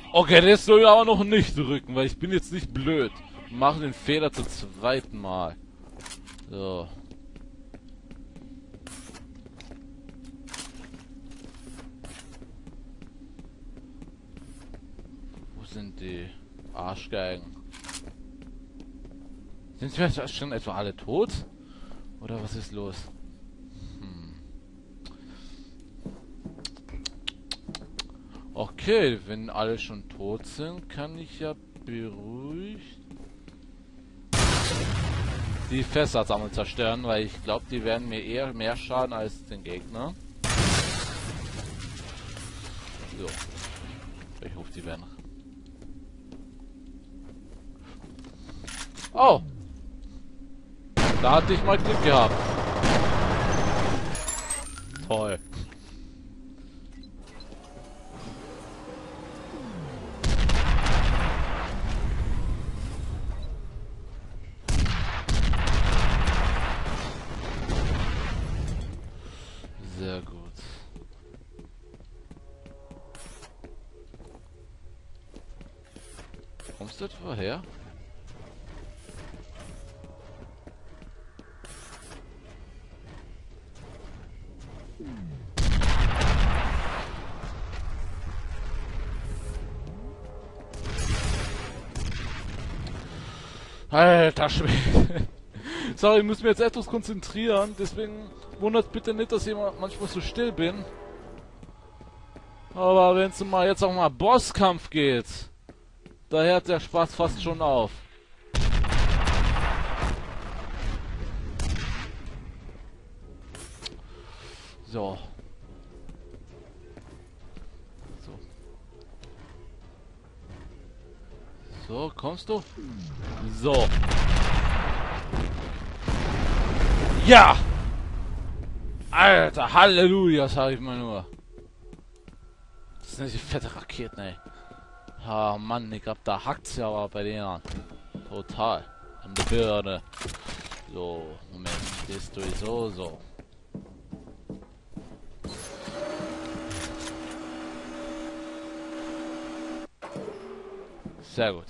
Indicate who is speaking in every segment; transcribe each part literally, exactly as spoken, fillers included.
Speaker 1: Okay, das soll ich aber noch nicht drücken, weil ich bin jetzt nicht blöd. Wir machen den Fehler zum zweiten Mal. So. Wo sind die Arschgeigen? Sind wir schon etwa alle tot? Oder was ist los? Hm. Okay, wenn alle schon tot sind, kann ich ja beruhigt die Fässersammlung zerstören, weil ich glaube, die werden mir eher mehr schaden als den Gegner. So. Ich hoffe, die werden... Oh! Da hatte ich mal Glück gehabt. Toll. Sehr gut. Kommst du etwa her? Alter Schwede. Sorry, ich muss mich jetzt etwas konzentrieren, deswegen wundert bitte nicht, dass ich manchmal so still bin. Aber wenn es mal jetzt auch mal Bosskampf geht, da hört der Spaß fast schon auf. So. So. So, kommst du? So. Ja! Alter, Halleluja, sag ich mal nur. Das sind die fette Raketen, ey. Ah, Mann, ich glaub, da hackt's ja aber bei denen. Total. An der Birne. So, Moment, das sowieso so. Sehr gut.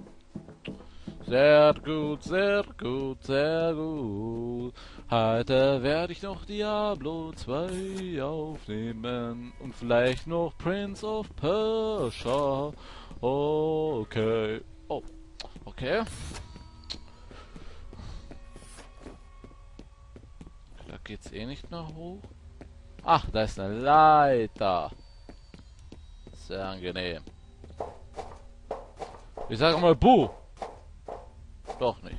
Speaker 1: Sehr gut, sehr gut, sehr gut. Heute werde ich noch Diablo zwei aufnehmen und vielleicht noch Prince of Persia. Okay. Oh, okay. Da geht's eh nicht mehr hoch. Ach, da ist eine Leiter. Sehr angenehm. Ich sage mal Buh. Doch nicht.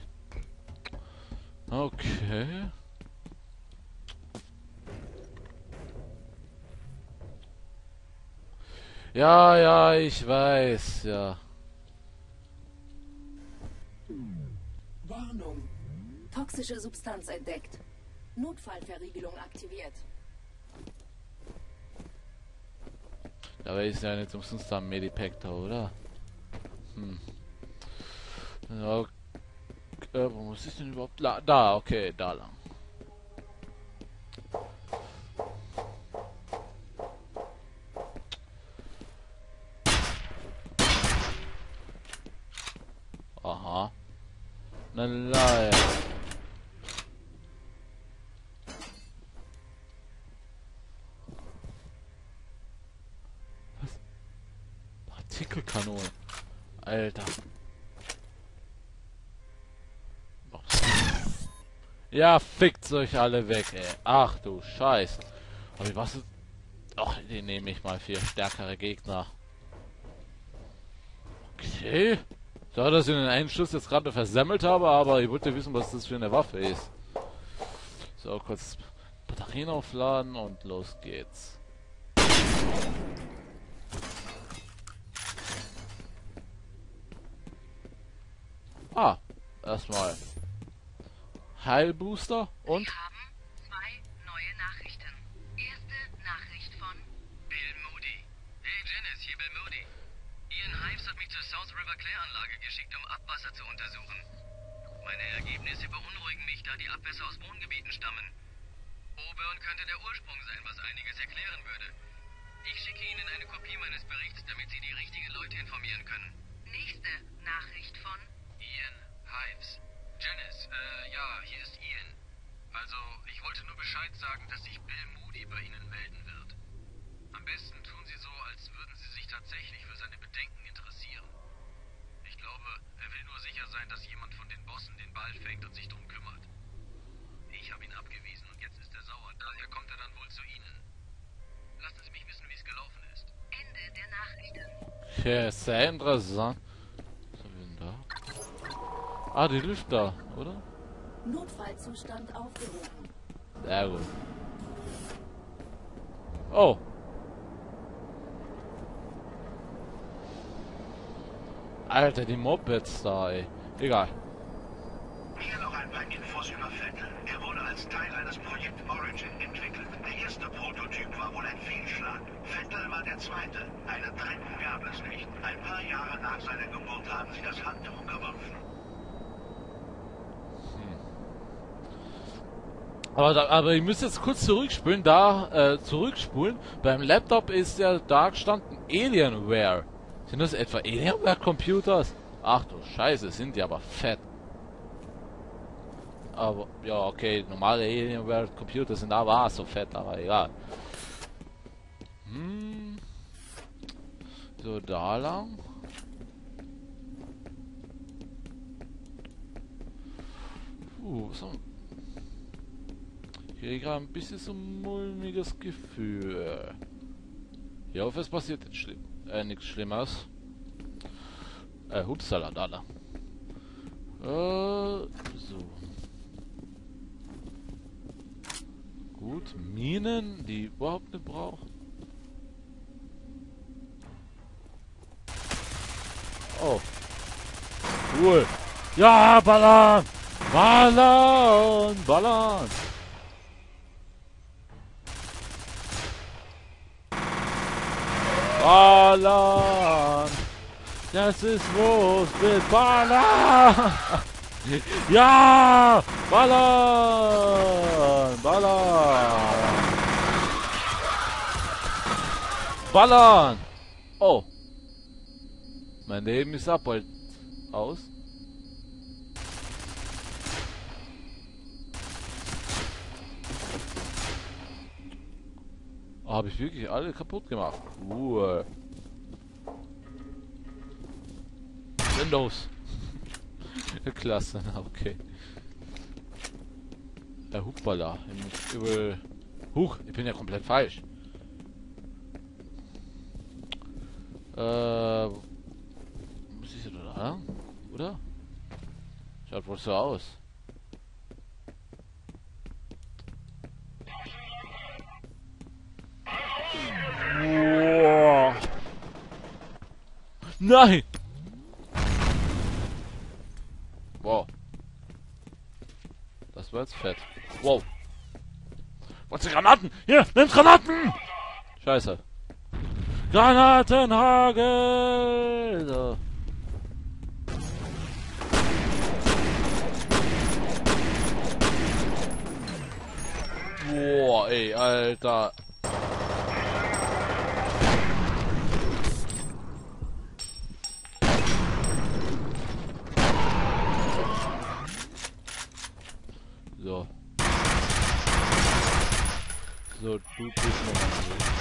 Speaker 1: Okay. Ja, ja, ich weiß, ja.
Speaker 2: Warnung. Toxische Substanz entdeckt. Notfallverriegelung aktiviert.
Speaker 1: Aber ist ja nicht umsonst am Medipack da, oder? Hm. Okay. Äh, wo muss ich denn überhaupt? La da, okay, da lang. Aha. Na leider. Was? Partikelkanone. Alter. Ja, fickt euch alle weg, ey. Ach du Scheiß. Aber was ist... Ach, den nehme ich mal für stärkere Gegner. Okay. So, dass ich den einen Schuss jetzt gerade versemmelt habe, aber ich wollte wissen, was das für eine Waffe ist. So, kurz Batterien aufladen und los geht's. Ah, erstmal Heilbooster und...
Speaker 3: Wir haben zwei neue Nachrichten. Erste Nachricht von
Speaker 4: Bill Moody. Hey Janice, hier Bill Moody. Ian Hives hat mich zur South River Clare Anlage geschickt, um Abwasser zu untersuchen. Meine Ergebnisse beunruhigen mich, da die Abwässer aus Wohngebieten stammen. Auburn könnte der Ursprung sein, was einiges erklären würde. Ich schicke Ihnen eine Kopie meines Berichts, damit Sie die richtigen Leute informieren.
Speaker 1: Okay, sehr interessant. Was haben wir denn da? Ah, die Lüfter, oder?
Speaker 2: Notfallzustand aufgehoben.
Speaker 1: Sehr gut. Oh. Alter, die Mopeds da, ey. Egal.
Speaker 5: Hier noch ein paar Infos über Vettel. Er wurde als Teil eines Projekt Origin entwickelt. Der erste Prototyp war wohl ein Fehlschlag. Vettel war der zweite. Einen dritten gab es nicht. Ein paar Jahre nach seiner Geburt haben sie das Handtuch geworfen.
Speaker 1: Aber, da, aber ich muss jetzt kurz zurückspulen. Da, äh, zurückspulen. Beim Laptop ist ja da gestanden Alienware. Sind das etwa Alienware-Computers? Ach du Scheiße, sind die aber fett. Aber, ja, okay, normale Alienware-Computer sind aber auch so fett, aber egal. Hm. So, da lang. Uh, was haben wir? Ich kriege gerade ein bisschen so ein mulmiges Gefühl. Ich hoffe, es passiert jetzt schlimm. Äh, nichts Schlimmes. Äh, hupsala, da, da. Äh, so. Gut, Minen, die ich überhaupt nicht brauche. Oh. Cool. Ja, ballern! Ballern! Ballern! Ballern! Das ist los mit Ballern! Ja! Ballern! Ballern! Ballern! Oh! Mein Leben ist ab bald aus. Oh, habe ich wirklich alle kaputt gemacht? Uh. Windows. Klasse, okay. Äh, Huckballa. Über. Huch, ich bin ja komplett falsch. Äh. Muss ich da lang? Oder? Schaut wohl so aus. Wow. Nein! Wow. Das war jetzt fett. Wow. Was sind Granaten? Hier, nimm Granaten! Scheiße. Granatenhagel! So. Boah, ey, Alter. So. So, du bist noch mal.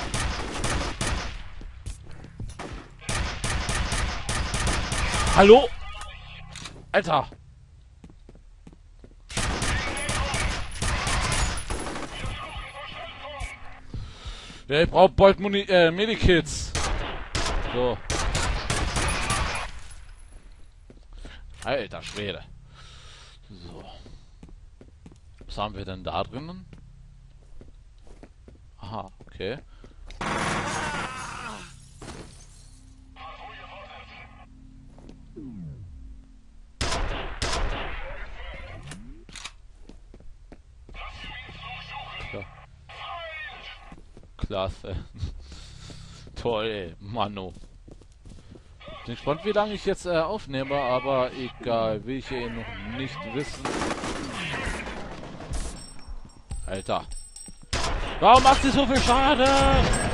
Speaker 1: Hallo? Alter! Ja, ich brauch bald Muni äh, Medikits. So. Alter Schwede. So. Was haben wir denn da drinnen? Aha, okay. Ja. Klasse. Toll, ey. Mano. Bin gespannt, wie lange ich jetzt äh, aufnehme, aber egal, will ich eh noch nicht wissen. Alter. Warum macht sie so viel Schaden?